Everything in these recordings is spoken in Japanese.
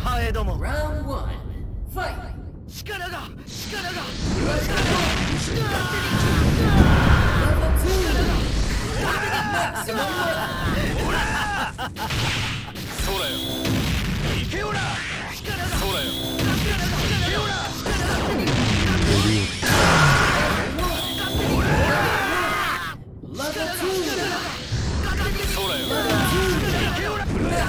ハエども。 Round 1. Fight. 力が Level 2. それよ。行けよな。それよ。行けよな。 Level 2. それよ。行けよな。それよ。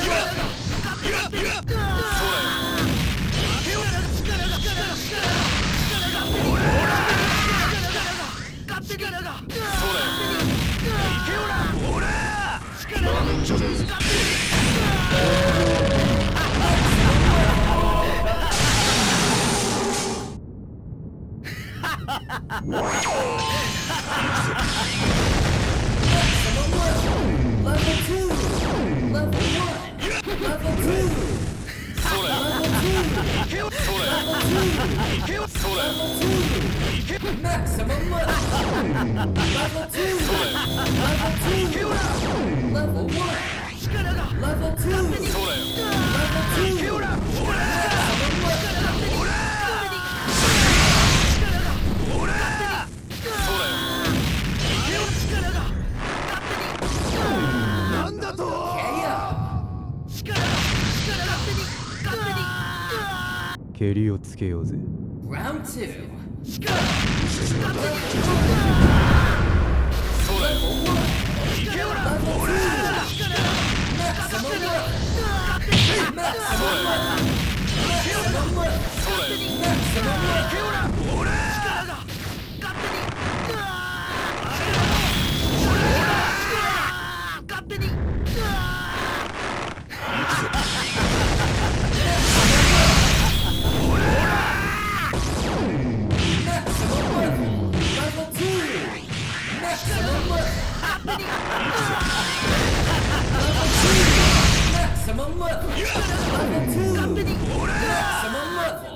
Maximum level. Level 2. Level 2. Level 1. Level 2. Level 2. Round 2. Maximum level. Level 2. Maximum level.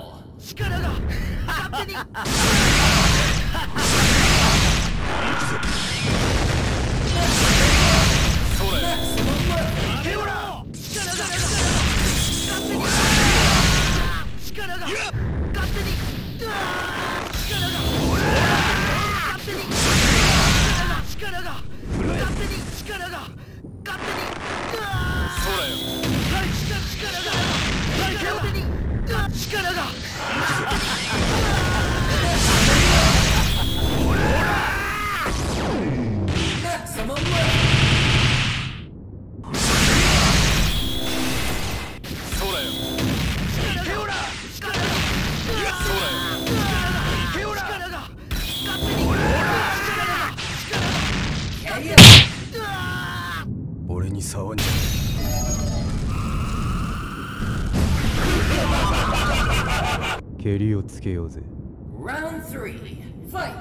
Round 3. Fight.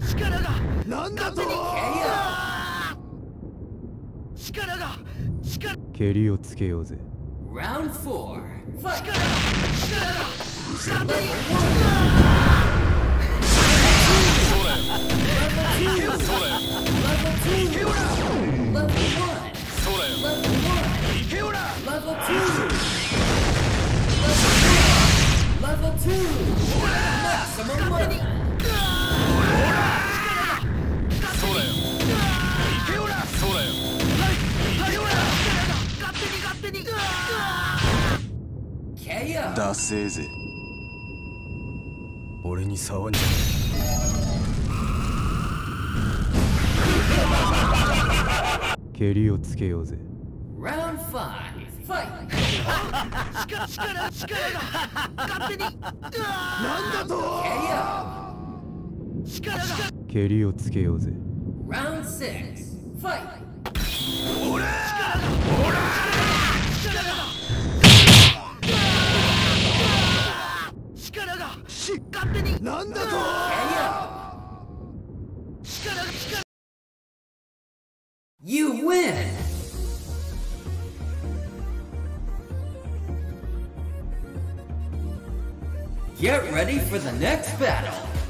Round 4. Fight. Level 2. Maximum level. KO. ダセーぜ。俺に触んじゃねえ。蹴りをつけようぜ。 Round 5. Fight. なんだと。 KO. 蹴りをつけようぜ。 Round 6. Fight. なんだと。 KO. You win. Get ready for the next battle.